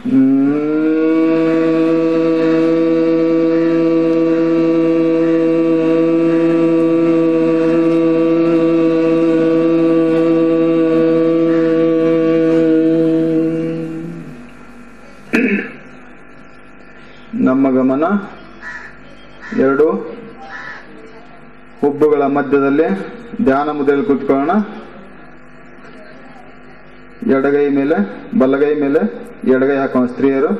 ನಮ್ಮ ಗಮನ ಎರಡು ಹುಬ್ಬುಗಳ ಮಧ್ಯದಲ್ಲಿ ಧ್ಯಾನ ಮುದ್ರೆಯಲ್ಲಿ ಕೂತ್ಕೊಳ್ಳೋಣ. ಎಡಗೈ ಮೇಲೆ ಬಲಗೈ ಮೇಲೆ ಎಡಗೈ ಹಾಕೋಣ ಸ್ತ್ರೀಯರು.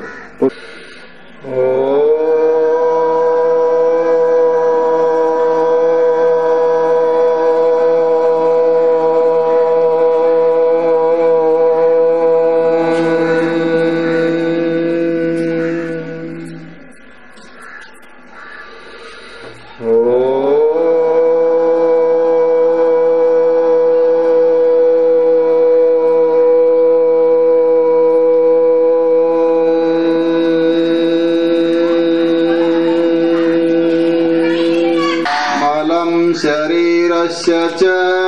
शरीरस्य च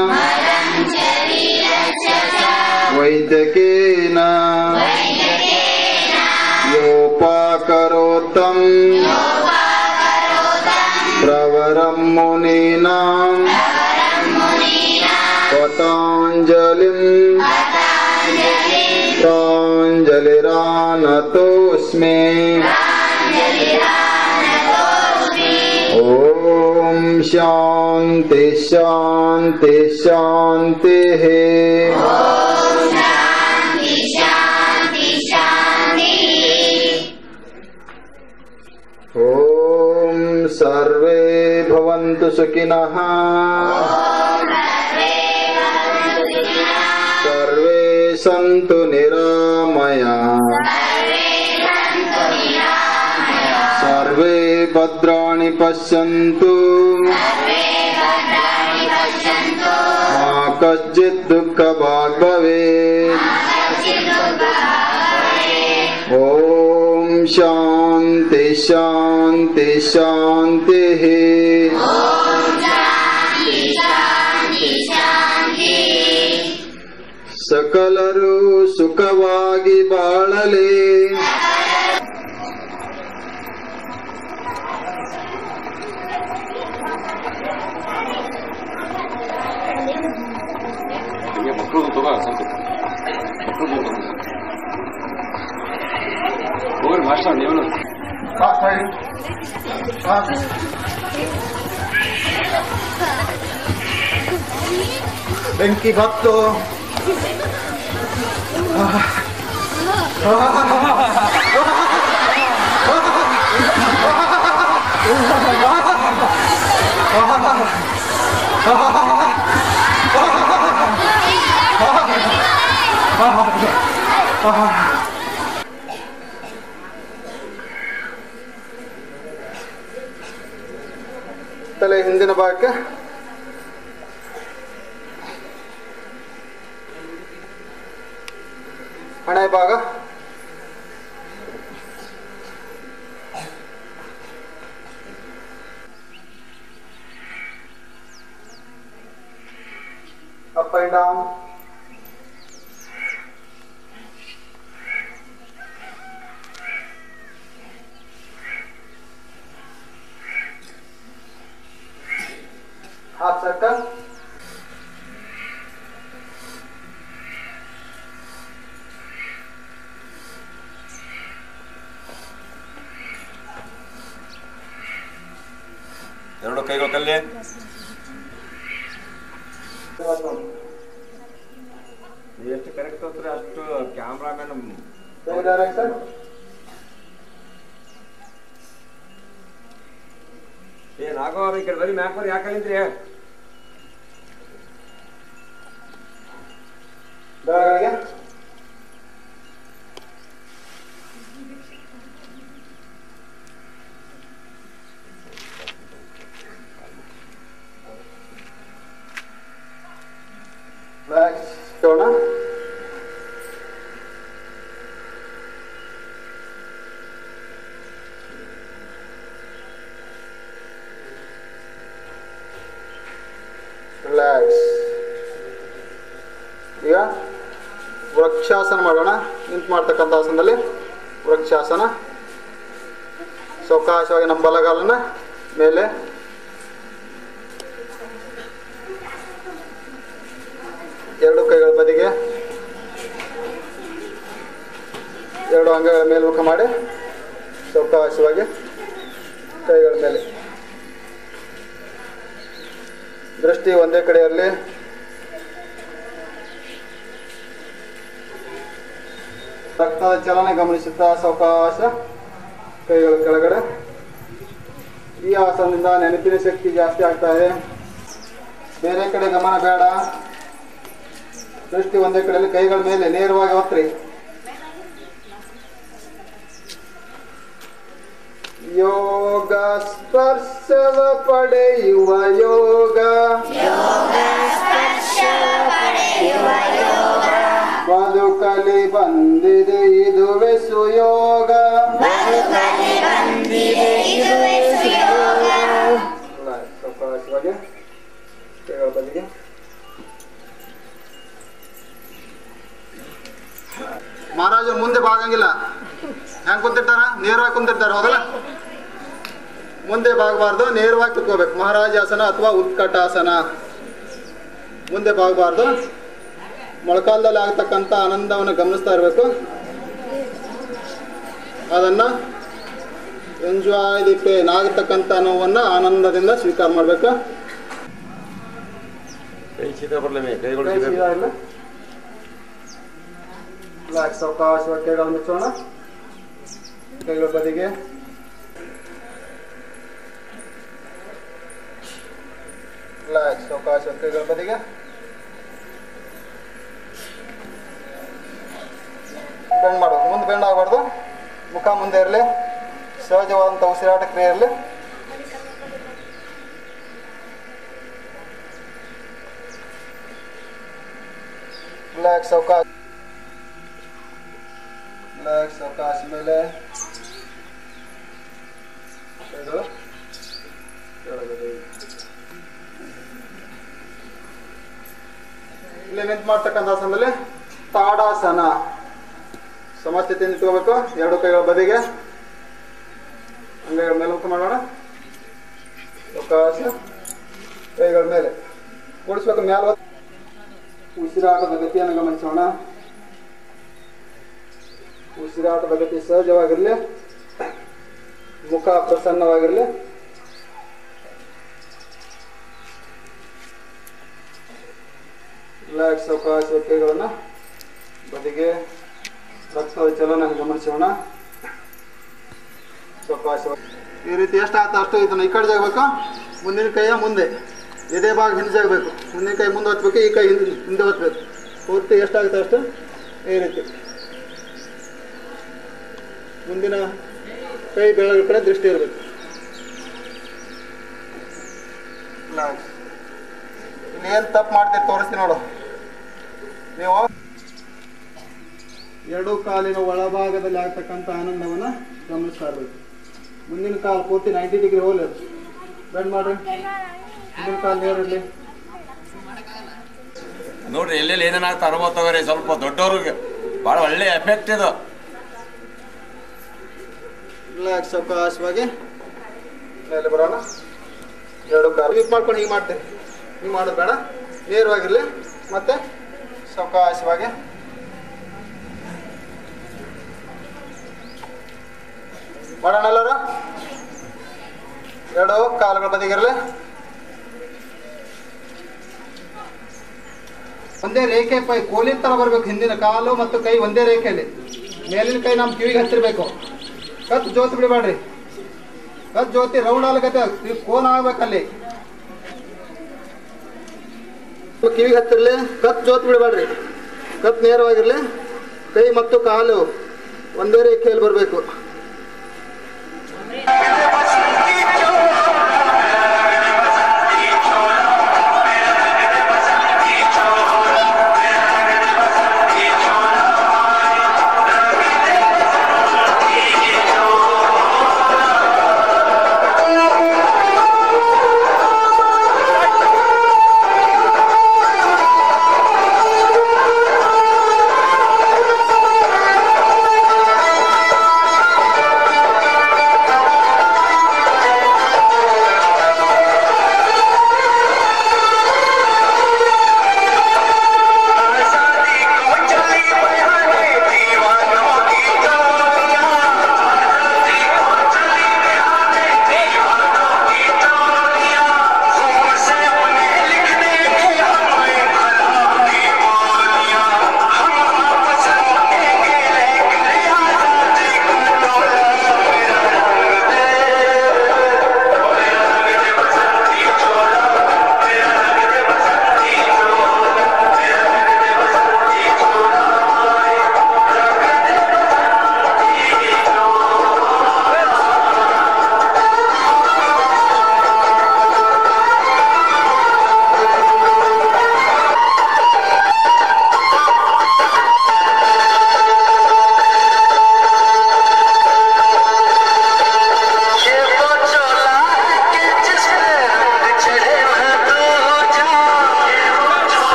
वैद्यकेन योपाकरोतं प्रवरं मुनीनां पतञ्जलिं प्राञ्जलिरानतोऽस्मि. ओम शांति शांति शांति है. ओम सर्वे भवन्तु सुखिनः. सर्वे सन्तु निरामयाः. सर्वे भद्राणि पश्यन्तु मा कश्चित् दुःखभाग् भवेत्. ओम शांति शांति शांति है. सकलರು ಸುಖವಾಗಿ ಬಾಳಲಿ. ಮಕ್ಕಳು ತಗೋ ಸ್ವಲ್ಪ ಹೋಗ್ರಿ ಮಾಸ್ಟರ್ ನೀವು ಬೆಂಕಿ ಭಕ್ತು ತಲೆ ಹಿಂದಿನ ಭಾಗಕ್ಕೆ ಹಣೆ ಭಾಗ up and down. Half circle. ಎರಡು ಕೈಗಳು ಕಲ್ಲಿ. ಎಷ್ಟು ಕರೆಕ್ಟ್ ಹೋದ್ರೆ ಅಷ್ಟು ಕ್ಯಾಮ್ರಾಮನ್ ಏನಾಗೋ ಈ ಕಡೆ ಬರೀ ಮ್ಯಾಕ್ ಬರೀ ಯಾಕಂದ್ರಿ ರಿಲ್ಯಾಕ್ಸ್. ಈಗ ವೃಕ್ಷಾಸನ ಮಾಡೋಣ. ನಿಂತು ಮಾಡ್ತಕ್ಕಂಥ ಆಸನದಲ್ಲಿ ವೃಕ್ಷಾಸನ. ಸಾವಕಾಶವಾಗಿ ನಮ್ಮ ಬಲಗಾಲನ ಮೇಲೆ, ಎರಡು ಕೈಗಳ ಬದಿಗೆ, ಎರಡು ಅಂಗಗಳ ಮೇಲ್ಮುಖ ಮಾಡಿ ಸಾವಕಾಶವಾಗಿ ಕೈಗಳ ಮೇಲೆ. ದೃಷ್ಟಿ ಒಂದೇ ಕಡೆ ಇರಲಿ. ರಕ್ತದ ಚಲನೆ ಗಮನಿಸುತ್ತಾ ಸಾವಕಾಶ ಕೈಗಳ ಕೆಳಗಡೆ. ಈ ಆಸನದಿಂದ ನೆನಪಿನ ಶಕ್ತಿ ಜಾಸ್ತಿ ಆಗ್ತಾ ಇದೆ. ಬೇರೆ ಕಡೆ ಗಮನ ಬೇಡ. ದೃಷ್ಟಿ ಒಂದೇ ಕಡೆಯಲ್ಲಿ, ಕೈಗಳ ಮೇಲೆ ನೇರವಾಗಿ ಒತ್ತಿ. ಯೋಗ ಸ್ಪರ್ಶವ ಪಡೆಯುವ ಯೋಗ, ಬದುಕಲಿ ಬಂದಿದೆ ಇದುವೆ ಸುಯೋಗ. ಸಾವಕಾಶವಾಗಿ ಕೈಗಳ ಬದಿಗೆ. ಮಹಾರಾಜ ಮುಂದೆ ಬಾಗಂಗಿಲ್ಲ. ಹೆಂಗ್ ಕುಂತಿರ್ತಾರ? ನೇರವಾಗಿ ಕುಂತಿರ್ತಾರ, ಹೌದಲ್ಲ? ಮುಂದೆ ಬಾಗಬಾರ್ದು, ನೇರವಾಗಿ ಕುತ್ಕೋಬೇಕು. ಮಹಾರಾಜಾಸನ ಅಥವಾ ಉತ್ಕಟಾಸನ. ಮುಂದೆ ಬಾಗಬಾರ್ದು. ಮೊಳಕಾಲದಲ್ಲಿ ಆಗ್ತಕ್ಕಂಥ ಆನಂದವನ್ನು ಗಮನಿಸ್ತಾ ಇರಬೇಕು. ಅದನ್ನ ಎಂಜಾಯ್ ದಿ ಪೇನ್, ಆಗತಕ್ಕಂಥ ನೋವನ್ನು ಆನಂದದಿಂದ ಸ್ವೀಕಾರ ಮಾಡ್ಬೇಕು. ಸಾವಕಾಶವಾಗಿ ಕೈಗಳು ಮುಚ್ಚೋಣ. ಕೈಗಳ ಬದಿಗೆ. ಸಾವಕಾಶ ಕೈಗಳ ಬದಿಗೆ. ಬೆಂಡ್ ಮಾಡಬೇಕು. ಮುಂದೆ ಬೆಂಡ್ ಆಗಬಾರ್ದು. ಮುಖ ಮುಂದೆ ಇರಲಿ. ಸಹಜವಾದಂಥ ಉಸಿರಾಟ ಕ್ರಿಯೆ ಇರಲಿ. ರಿಲ್ಯಾಕ್ಸ್. ಸಾವಕಾಶ ರಿಲ್ಯಾಕ್ಸ್. ಸಾವಕಾಶ ಮೇಲೆ ಕೈಗಳು ಕೆಳಗಡೆ. ಇಲ್ಲಿ ನಿಂತು ಮಾಡ್ತಕ್ಕಂಥ ಆಸನದಲ್ಲಿ ತಾಡಾಸನ. ಸಮಸ್ಥಿತಿಯಿಂದ ಇಟ್ಕೋಬೇಕು. ಎರಡು ಕೈಗಳ ಬದಿಗೆ, ಅಂಗೈಗಳ ಮೇಲೆ ಮುಖ ಮಾಡೋಣ. ಸಾವಕಾಶ ಕೈಗಳ ಮೇಲೆ ಓಡಿಸ್ಬೇಕು. ಮ್ಯಾಲ ಉಸಿರಾಟದ ಗತಿಯನ್ನು ಗಮನಿಸೋಣ. ಉಸಿರಾಟದ ಗತಿ ಸಹಜವಾಗಿರಲಿ. ಮುಖ ಪ್ರಸನ್ನವಾಗಿರಲಿ. ರಿಲ್ಯಾಕ್ಸ್. ಸಾವಕಾಶ ಕೈಗಳನ್ನು ಬದಿಗೆ. ರಕ್ತದ ಚಲನ ಗಮನಿಸೋಣ. ಸಾವಕಾಶ ಈ ರೀತಿ ಎಷ್ಟಾಗ್ತದೆ ಅಷ್ಟು ಇದನ್ನು ಈ ಕಡೆ ಜಾಗಬೇಕು. ಮುಂದಿನ ಕೈಯ ಮುಂದೆ, ಎದೆ ಭಾಗ ಹಿಂದೆ ಜಾಗಬೇಕು. ಮುಂದಿನ ಕೈ ಮುಂದೆ ಹೊತ್ಬೇಕು, ಈ ಕೈ ಹಿಂದೆ ಹೊತ್ಬೇಕು. ಪೂರ್ತಿ ಎಷ್ಟಾಗುತ್ತೆ ಅಷ್ಟು ಈ ರೀತಿ. ಮುಂದಿನ ಕೈ ಬೆಳಗ್ಗೆ ಕಡೆ ದೃಷ್ಟಿ ಇರಬೇಕು. ಇಲ್ಲಿ ಏನು ತಪ್ಪು ಮಾಡ್ತೀರಿ ತೋರಿಸ್ತೀನಿ ನೋಡು. ನೀವು ಎರಡು ಕಾಲಿನ ಒಳಭಾಗದಲ್ಲಿ ಆಗ್ತಕ್ಕಂಥ ಆನಂದವನ್ನು ಗಮನಿಸ್ತಾ ಇರಬೇಕು. ಮುಂದಿನ ಕಾಲು ಪೂರ್ತಿ 90 ಡಿಗ್ರಿ ಹೋಲಿ ಬೆಂಡ್ ಮಾಡ್ರಿ. ಮುಂದಿನ ಕಾಲು ನೇರಲ್ಲಿ ನೋಡ್ರಿ. ಎಲ್ಲೆಲ್ಲಿ ಏನೇನಾಗ್ತಾ ಅನುಭವ ತಗೋರಿ. ಸ್ವಲ್ಪ ದೊಡ್ಡವ್ರಿಗೆ ಭಾಳ ಒಳ್ಳೆ ಎಫೆಕ್ಟ್ ಇದು. ರಿಲ್ಯಾಕ್ಸ್. ಸಾವಕಾಶವಾಗಿ ಮೇಲೆ ಬರೋಣ. ಎರಡು ಕಾಲು ವೀಕ್ ಮಾಡ್ಕೊಂಡು ಹೀಗೆ ಮಾಡ್ತೇವೆ. ಹೀಗೆ ಮಾಡೋದು ಬೇಡ, ನೇರವಾಗಿರಲಿ. ಮತ್ತೆ ಸಾವಕಾಶವಾಗಿ ಮಾಡೋಣ ಎಲ್ಲರೂ. ಎರಡು ಕಾಲುಗಳ ಬದಿಗಿರಲಿ. ಒಂದೇ ರೇಖೆ ಪೈ ಕೋಲಿ ತರ ಬರಬೇಕು. ಹಿಂದಿನ ಕಾಲು ಮತ್ತು ಕೈ ಒಂದೇ ರೇಖೆಯಲ್ಲಿ. ಮೇಲಿನ ಕೈ ನಮ್ಮ ಕಿವಿಗೆ ಹತ್ತಿರಬೇಕು. ಕತ್ ಜ್ಯೋತಿ ಬಿಡಬೇಡ್ರಿ. ಕತ್ ಜ್ಯೋತಿ ರೌಂಡ್ ಆಗತ್ತೆ, ಕೋನ್ ಆಗ್ಬೇಕಲ್ಲಿ. ಕಿವಿಗೆ ಹತ್ತಿರಲಿ. ಕತ್ ಜ್ಯೋತಿ ಬಿಡಬೇಡ್ರಿ. ಕತ್ ನೇರವಾಗಿರಲಿ. ಕೈ ಮತ್ತು ಕಾಲು ಒಂದೇ ರೇಖೆಯಲ್ಲಿ ಬರಬೇಕು.